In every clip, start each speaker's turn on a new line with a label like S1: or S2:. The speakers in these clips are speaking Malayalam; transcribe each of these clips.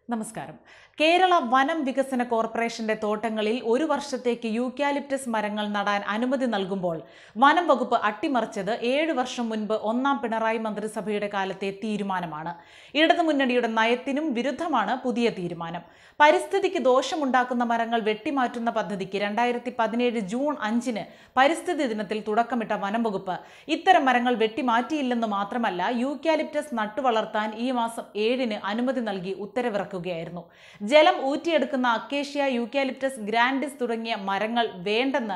S1: നമസ്കാരം. കേരള വനം വികസന കോർപ്പറേഷന്റെ തോട്ടങ്ങളിൽ ഒരു വർഷത്തേക്ക് യൂക്കാലിപ്റ്റസ് മരങ്ങൾ നടാൻ അനുമതി നൽകുമ്പോൾ വനം വകുപ്പ് അട്ടിമറിച്ചത് 7 വർഷം മുൻപ് ഒന്നാം പിണറായി മന്ത്രിസഭയുടെ കാലത്തെ തീരുമാനമാണ്. ഇടതുമുന്നണിയുടെ നയത്തിനും വിരുദ്ധമാണ് പുതിയ തീരുമാനം. പരിസ്ഥിതിക്ക് ദോഷമുണ്ടാക്കുന്ന മരങ്ങൾ വെട്ടിമാറ്റുന്ന പദ്ധതിക്ക് 2017 ജൂൺ 5-ന് പരിസ്ഥിതി ദിനത്തിൽ തുടക്കമിട്ട വനം വകുപ്പ് ഇത്തരം മരങ്ങൾ വെട്ടിമാറ്റിയില്ലെന്ന് മാത്രമല്ല, യൂക്കാലിപ്റ്റസ് നട്ടുവളർത്താൻ ഈ മാസം 7-ന് അനുമതി നൽകി ഉത്തരവിറക്കുകയായിരുന്നു. ജലം ഊറ്റിയെടുക്കുന്ന അക്കേഷ്യ, യൂക്കാലിപ്റ്റസ് ഗ്രാൻഡിസ് തുടങ്ങിയ മരങ്ങൾ വേണ്ടെന്ന്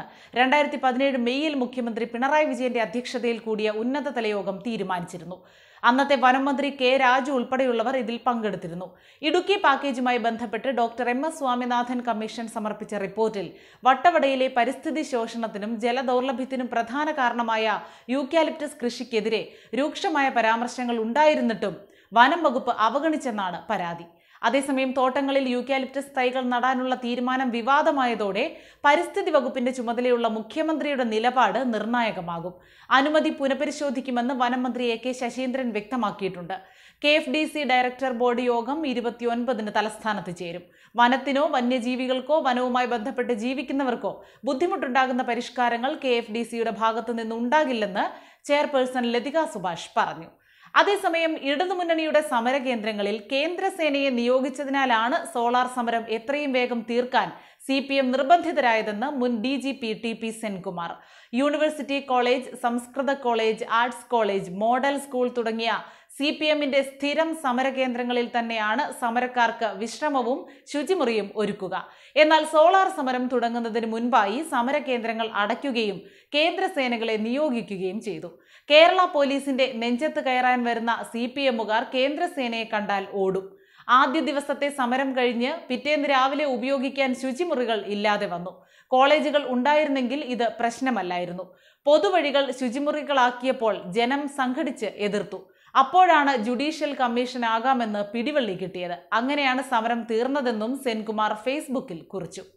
S1: 2017 മെയ്യിൽ മുഖ്യമന്ത്രി പിണറായി വിജയന്റെ അധ്യക്ഷതയിൽ കൂടിയ ഉന്നതതല യോഗം തീരുമാനിച്ചിരുന്നു. അന്നത്തെ വനം മന്ത്രി കെ രാജു ഉൾപ്പെടെയുള്ളവർ ഇതിൽ പങ്കെടുത്തിരുന്നു. ഇടുക്കി പാക്കേജുമായി ബന്ധപ്പെട്ട് doctor M S Swaminathan commission സമർപ്പിച്ച റിപ്പോർട്ടിൽ വട്ടവടയിലെ പരിസ്ഥിതി ശോഷണത്തിനും ജലദൗർലഭ്യത്തിനും പ്രധാന കാരണമായ യൂക്കാലിപ്റ്റസ് കൃഷിക്കെതിരെ രൂക്ഷമായ പരാമർശങ്ങൾ ഉണ്ടായിരുന്നിട്ടും വനം വകുപ്പ് അവഗണിച്ചെന്നാണ് പരാതി. അതേസമയം തോട്ടങ്ങളിൽ യൂക്കാലിപ്റ്റസ് തൈകൾ നടാനുള്ള തീരുമാനം വിവാദമായതോടെ പരിസ്ഥിതി വകുപ്പിന്റെ ചുമതലയുള്ള മുഖ്യമന്ത്രിയുടെ നിലപാട് നിർണായകമാകും. അനുമതി പുനഃപരിശോധിക്കുമെന്ന് വനം മന്ത്രി എ കെ ശശീന്ദ്രൻ വ്യക്തമാക്കിയിട്ടുണ്ട്. KFDC ഡയറക്ടർ ബോർഡ് യോഗം 29-ന് തലസ്ഥാനത്ത് ചേരും. വനത്തിനോ വന്യജീവികൾക്കോ വനവുമായി ബന്ധപ്പെട്ട് ജീവിക്കുന്നവർക്കോ ബുദ്ധിമുട്ടുണ്ടാകുന്ന പരിഷ്കാരങ്ങൾ KFDCയുടെ ഭാഗത്തു നിന്നുണ്ടാകില്ലെന്ന് ചെയർപേഴ്സൺ ലതിക സുഭാഷ് പറഞ്ഞു. അതേസമയം ഇടതുമുന്നണിയുടെ സമരകേന്ദ്രങ്ങളിൽ കേന്ദ്രസേനയെ നിയോഗിച്ചതിനാലാണ് സോളാർ സമരം എത്രയും വേഗം തീർക്കാൻ CPM നിർബന്ധിതരായതെന്ന് മുൻ DGP TP Senkumar. University college, സംസ്കൃത college, arts college, model school തുടങ്ങിയ CPMന്റെ സ്ഥിരം സമരകേന്ദ്രങ്ങളിൽ തന്നെയാണ് സമരക്കാർക്ക് വിശ്രമവും ശുചിമുറിയും ഒരുക്കുക. എന്നാൽ സോളാർ സമരം തുടങ്ങുന്നതിന് മുൻപായി സമരകേന്ദ്രങ്ങൾ അടയ്ക്കുകയും കേന്ദ്രസേനകളെ നിയോഗിക്കുകയും ചെയ്തു. കേരള പോലീസിന്റെ നെഞ്ചത്ത് കയറാൻ വരുന്ന CPMുകാർ കേന്ദ്രസേനയെ കണ്ടാൽ ഓടും. ആദ്യ ദിവസത്തെ സമരം കഴിഞ്ഞ് പിറ്റേന്ന് രാവിലെ ഉപയോഗിക്കാൻ ശുചിമുറികൾ ഇല്ലാതെ വന്നു. കോളേജുകൾ ഉണ്ടായിരുന്നെങ്കിൽ ഇത് പ്രശ്നമല്ലായിരുന്നു. പൊതുവഴികൾ ശുചിമുറികളാക്കിയപ്പോൾ ജനം സംഘടിച്ച് എതിർത്തു. അപ്പോഴാണ് ജുഡീഷ്യൽ കമ്മീഷൻ ആകാമെന്ന് പിടിവള്ളി കിട്ടിയത്. അങ്ങനെയാണ് സമരം തീർന്നതെന്നും സെൻകുമാർ ഫേസ്ബുക്കിൽ കുറിച്ചു.